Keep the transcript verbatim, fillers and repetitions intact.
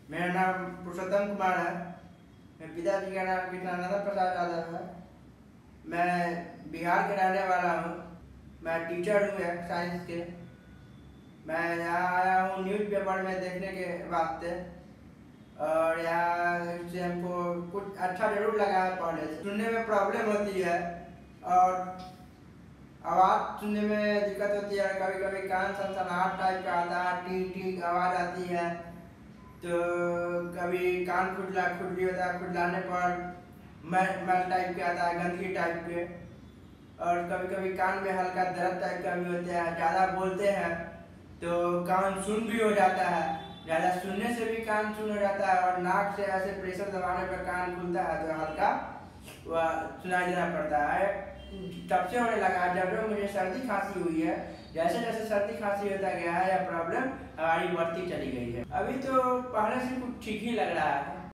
मेरा नाम पुरुषोत्तम कुमार है। मेरे पिताजी का नाम कृष्णानंद प्रसाद यादव है। मैं बिहार के रहने वाला हूँ। मैं टीचर हूँ एक साइंस के। मैं यहाँ आया हूँ न्यूज़ पेपर में देखने के वास्ते, और यहाँ से हमको कुछ अच्छा जरूर लगा है। पहले से सुनने में प्रॉब्लम होती है और आवाज़ सुनने में दिक्कत होती है। कभी कभी कान सनसनाहट टाइप का आता है, टी टी आवाज़ आती है। तो कभी कान खुजला खुजली होता है, खुजलाने पर मैल मैल टाइप के आता है, गंदगी टाइप के। और कभी कभी कान में हल्का दर्द टाइप का भी होता है। ज़्यादा बोलते हैं तो कान सुन भी हो जाता है। ज़्यादा सुनने से भी कान सुन हो जाता है, और नाक से ऐसे प्रेशर दबाने पर कान खुलता है तो हल्का वह सुनाई देना पड़ता है। तब से होने लगा जब से मुझे सर्दी खांसी हुई है। जैसे जैसे सर्दी खांसी होता गया है, यह प्रॉब्लम हमारी बढ़ती चली गई है। अभी तो पहले से कुछ ठीक ही लग रहा है।